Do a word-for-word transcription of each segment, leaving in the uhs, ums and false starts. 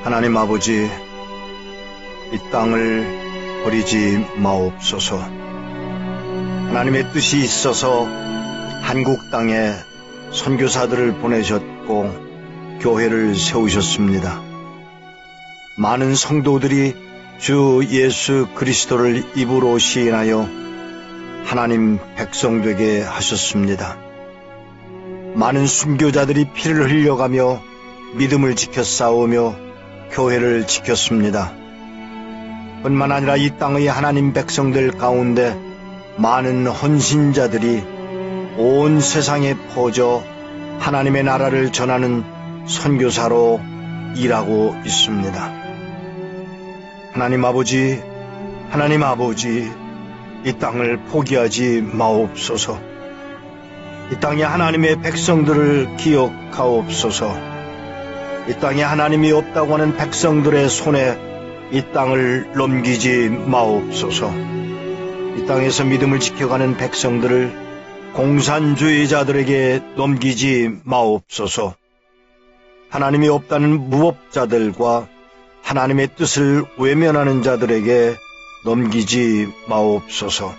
하나님 아버지, 이 땅을 버리지 마옵소서. 하나님의 뜻이 있어서 한국 땅에 선교사들을 보내셨고 교회를 세우셨습니다. 많은 성도들이 주 예수 그리스도를 입으로 시인하여 하나님 백성 되게 하셨습니다. 많은 순교자들이 피를 흘려가며 믿음을 지켜 싸우며 교회를 지켰습니다. 뿐만 아니라 이 땅의 하나님 백성들 가운데 많은 헌신자들이 온 세상에 퍼져 하나님의 나라를 전하는 선교사로 일하고 있습니다. 하나님 아버지, 하나님 아버지, 이 땅을 포기하지 마옵소서. 이 땅에 하나님의 백성들을 기억하옵소서. 이 땅에 하나님이 없다고 하는 백성들의 손에 이 땅을 넘기지 마옵소서. 이 땅에서 믿음을 지켜가는 백성들을 공산주의자들에게 넘기지 마옵소서. 하나님이 없다는 무법자들과 하나님의 뜻을 외면하는 자들에게 넘기지 마옵소서.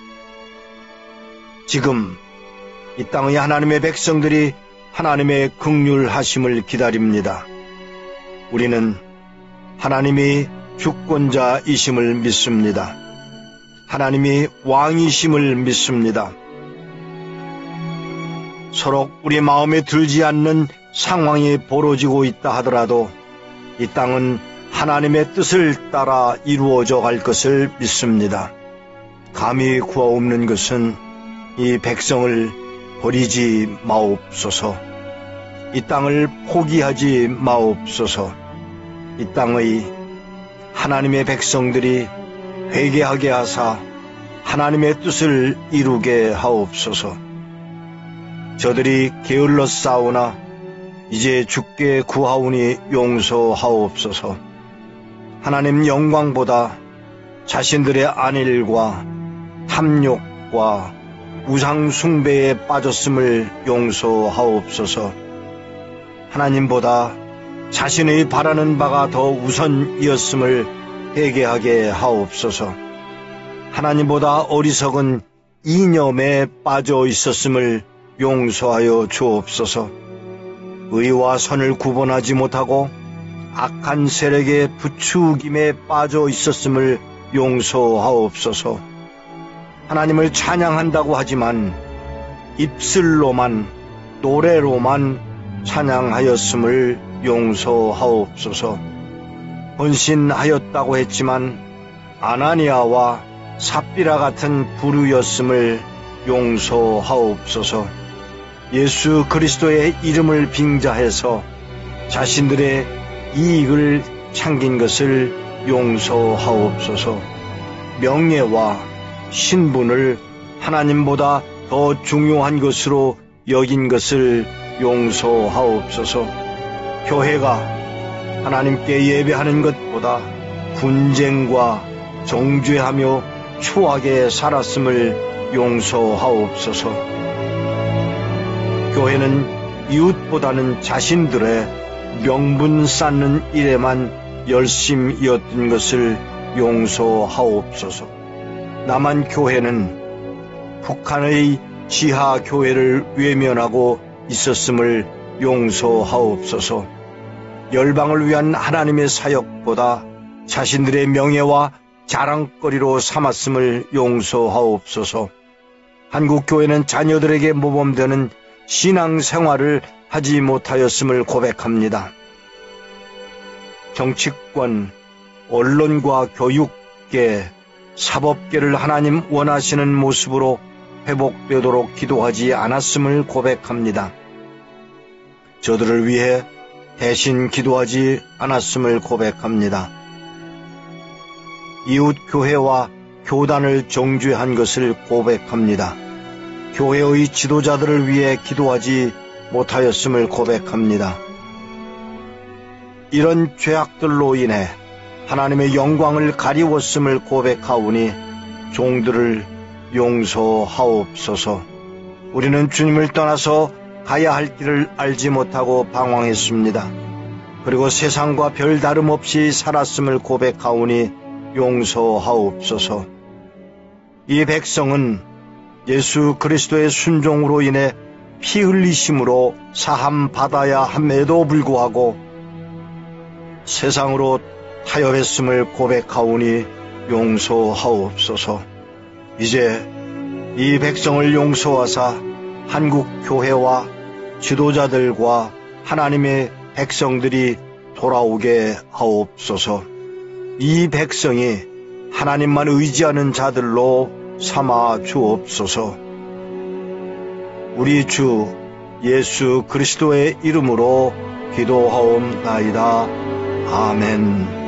지금 이 땅의 하나님의 백성들이 하나님의 긍휼하심을 기다립니다. 우리는 하나님이 주권자이심을 믿습니다. 하나님이 왕이심을 믿습니다. 서로 우리 마음에 들지 않는 상황이 벌어지고 있다 하더라도 이 땅은 하나님의 뜻을 따라 이루어져 갈 것을 믿습니다. 감히 구하옵는 것은 이 백성을 버리지 마옵소서. 이 땅을 포기하지 마옵소서. 이 땅의 하나님의 백성들이 회개하게 하사 하나님의 뜻을 이루게 하옵소서. 저들이 게을러 싸우나 이제 주께 구하오니 용서하옵소서. 하나님 영광보다 자신들의 안일과 탐욕과 우상 숭배에 빠졌음을 용서하옵소서. 하나님보다 자신의 바라는 바가 더 우선이었음을 회개하게 하옵소서. 하나님보다 어리석은 이념에 빠져 있었음을 용서하여 주옵소서. 의와 선을 구분하지 못하고 악한 세력의 부추김에 빠져 있었음을 용서하옵소서. 하나님을 찬양한다고 하지만 입술로만, 노래로만 찬양하였음을 용서하옵소서. 헌신하였다고 했지만 아나니아와 삽비라 같은 부류였음을 용서하옵소서. 예수 그리스도의 이름을 빙자해서 자신들의 이익을 챙긴 것을 용서하옵소서. 명예와 신분을 하나님보다 더 중요한 것으로 여긴 것을 용서하옵소서. 교회가 하나님께 예배하는 것보다 분쟁과 정죄하며 추하게 살았음을 용서하옵소서. 교회는 이웃보다는 자신들의 명분 쌓는 일에만 열심이었던 것을 용서하옵소서. 남한 교회는 북한의 지하 교회를 외면하고 있었음을 용서하옵소서. 열방을 위한 하나님의 사역보다 자신들의 명예와 자랑거리로 삼았음을 용서하옵소서. 한국 교회는 자녀들에게 모범되는 신앙생활을 하지 못하였음을 고백합니다. 정치권, 언론과 교육계, 사법계를 하나님 원하시는 모습으로 회복되도록 기도하지 않았음을 고백합니다. 저들을 위해 대신 기도하지 않았음을 고백합니다. 이웃 교회와 교단을 정죄한 것을 고백합니다. 교회의 지도자들을 위해 기도하지 못하였음을 고백합니다. 이런 죄악들로 인해 하나님의 영광을 가리웠음을 고백하오니 종들을 용서하옵소서. 우리는 주님을 떠나서 가야 할 길을 알지 못하고 방황했습니다. 그리고 세상과 별 다름없이 살았음을 고백하오니 용서하옵소서. 이 백성은 예수 그리스도의 순종으로 인해 피 흘리심으로 사함 받아야 함에도 불구하고 세상으로 타협했음을 고백하오니 용서하옵소서. 이제 이 백성을 용서하사 한국 교회와 지도자들과 하나님의 백성들이 돌아오게 하옵소서. 이 백성이 하나님만 의지하는 자들로 삼아 주옵소서. 우리 주 예수 그리스도의 이름으로 기도하옵나이다. 아멘.